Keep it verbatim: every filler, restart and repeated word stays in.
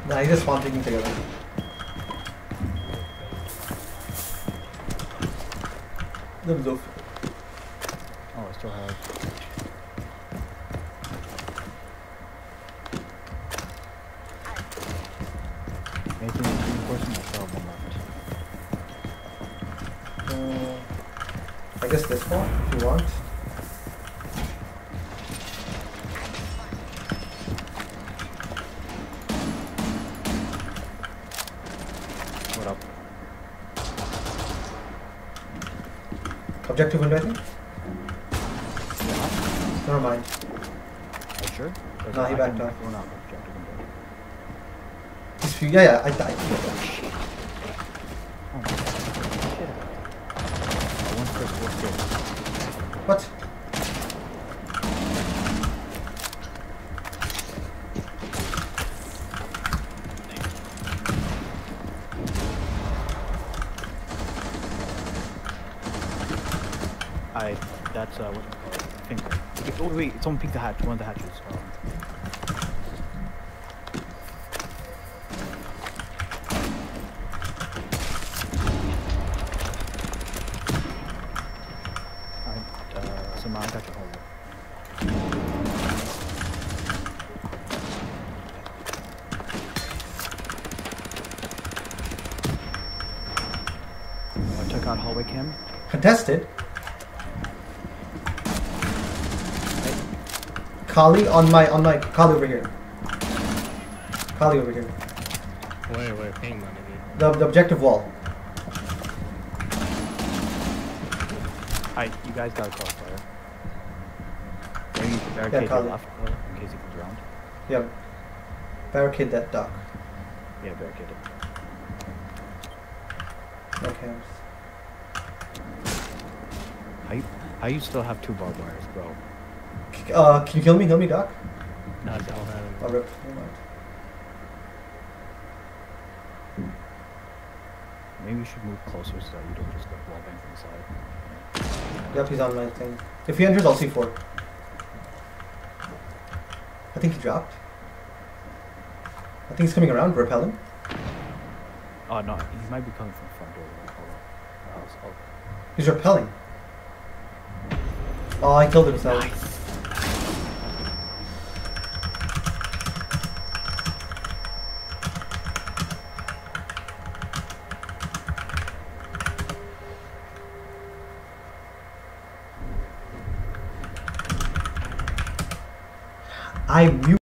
Nah, he just spawned taking together. Them Zof. Oh, I still have. Anything reinforcement? I still have one left. Uh, I guess this one, if you want. What up? Objective window, I think? Yeah. Never mind. Are you sure? No, he backed off. We're not objective window. He's few, yeah, yeah, I died. Oh shit. Oh my god. Shit. I won first, what's this? What? I, that's, uh, what's it called? Finger. It's, oh wait, it's on peek the hatch, one of the hatches. Um, I, uh, somehow I got your hole. I took out hallway cam. Contested. Kali on my on my Kali over here. Kali over here. Wait, wait, ping money, dude. The the objective wall. Alright, you guys got a crossfire. Maybe you can barricade your Kali. left though, in case he comes around. Yeah. Barricade that dock. Yeah, barricade it. No cams. How you, how you still have two barbed wires, bro? Uh, can you kill me? Kill me, Doc? No, I don't have it. I'll rip. Never mind. Maybe you should move closer so that you don't just get wall bang from the side. Yep, he's on my thing. If he enters, I'll C four. I think he dropped. I think he's coming around. Repel him. Oh no, he might be coming from the front door. Hold on. I'll, I'll... He's repelling. Oh, he killed himself. Nice. I mute.